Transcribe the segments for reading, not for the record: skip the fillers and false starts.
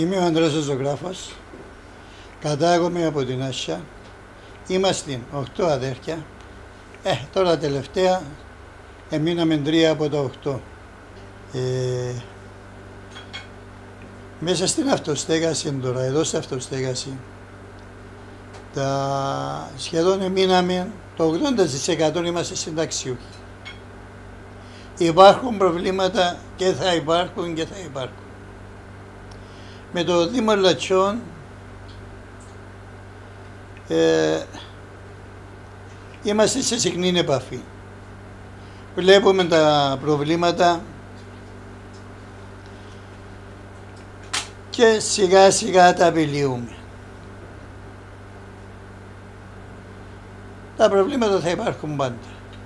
Είμαι ο Ανδρέας Ζωγράφος, κατάγομαι από την Άσια. Είμαστε 8 αδέρφια. Τώρα τελευταία μείναμε 3 από τα 8. Μέσα στην αυτοστέγαση τώρα, εδώ στην αυτοστέγαση, σχεδόν μείναμε, το 80% είμαστε συνταξιούχοι. Υπάρχουν προβλήματα και θα υπάρχουν και θα υπάρχουν. Με το Δήμο Λατσιών είμαστε σε συχνή επαφή. Βλέπουμε τα προβλήματα και σιγά σιγά τα επιλύουμε. Τα προβλήματα θα υπάρχουν πάντα.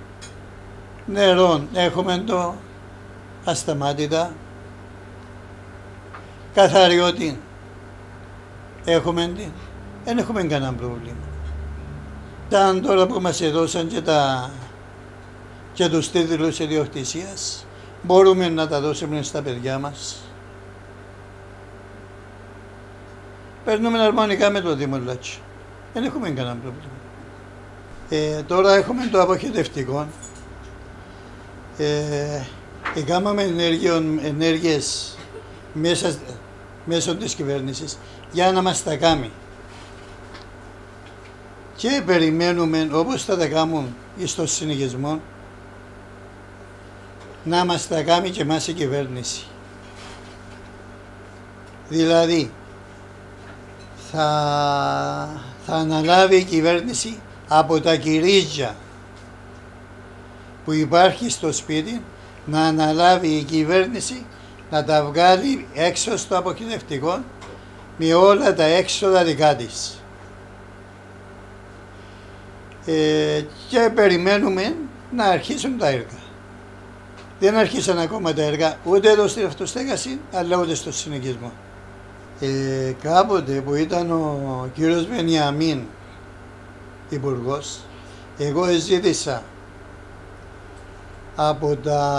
Νερό έχουμε το ασταμάτητα. Καθαριότητα έχουμε την. Δεν έχουμε κανένα πρόβλημα. Σαν τώρα που μας έδωσαν και τους τίτλους ιδιοκτησίας, μπορούμε να τα δώσουμε στα παιδιά μας. Παίρνουμε αρμονικά με το Δήμο Λάτσιο. Δεν έχουμε κανένα πρόβλημα. Τώρα έχουμε το αποχετευτικό. Κάναμε ενέργειες μέσω της κυβέρνησης για να μας τα κάνει. Και περιμένουμε, όπως θα τα κάνουν στο συνοικισμό, να μας τα κάνει και εμάς η κυβέρνηση. Δηλαδή, θα αναλάβει η κυβέρνηση από τα κυρίζια που υπάρχει στο σπίτι, να αναλάβει η κυβέρνηση να τα βγάλει έξω στο αποχετευτικό με όλα τα έξοδα δικά της. Και περιμένουμε να αρχίσουν τα έργα. Δεν αρχίσαν ακόμα τα έργα ούτε εδώ στην αυτοστέγαση αλλά ούτε στο συνοικισμό. Κάποτε που ήταν ο κύριος Βενιαμίν υπουργός, εγώ ζήτησα από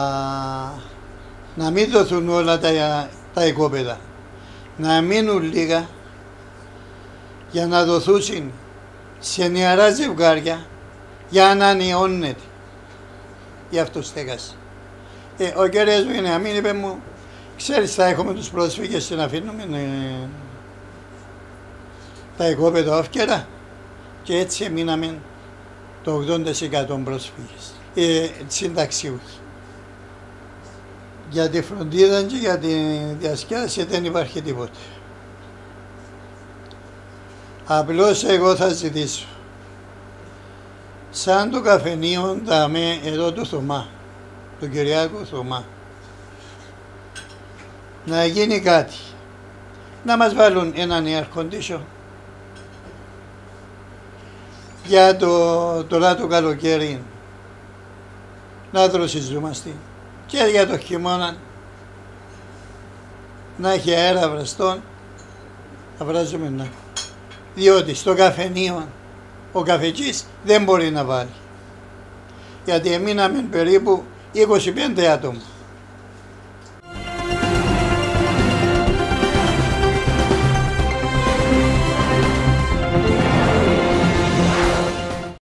να μην δοθούν όλα τα οικόπεδα, να μείνουν λίγα για να δοθούν σε νεαρά ζευγάρια για να ανιώνεται η αυτοστέγαση. Ο κύριος Βενιαμίν είπε μου, ξέρεις, θα έχουμε τους πρόσφυγες και να αφήνουμε τα οικόπεδα όφκερα, και έτσι μείναμε το 80% πρόσφυγες. Συνταξιούχοι. Για τη φροντίδα και για τη διασκέδαση δεν υπάρχει τίποτα. Απλώς εγώ θα ζητήσω, σαν το καφενείο εδώ του Θωμά, του Κυριάκου Θωμά, να γίνει κάτι. Να μας βάλουν έναν air condition για τώρα το καλοκαίρι, να δροσιζόμαστε, και για το χειμώνα να έχει αέρα βραστόν, να βράζουμε να. Διότι στο καφενείο ο καφετζής δεν μπορεί να βάλει. Γιατί εμείναμε περίπου 25 άτομα.